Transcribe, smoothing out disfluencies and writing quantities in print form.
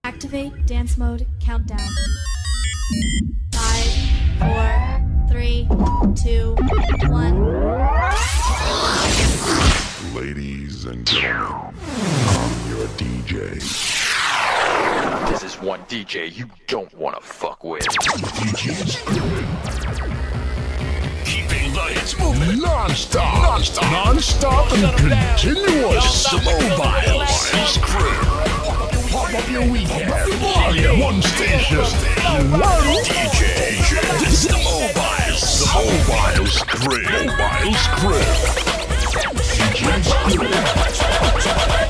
Activate dance mode countdown. 5, 4, 3, 2, 1. Ladies and gentlemen, I'm your DJ. This is one DJ you don't want to fuck with. DJ's Keeping the hits moving non-stop and continuous. The Mobiles crew. Pump up your weekend. Volume. One station. One DJ. This is the Mobiles. The Mobiles crew. Mobiles crew. DJ's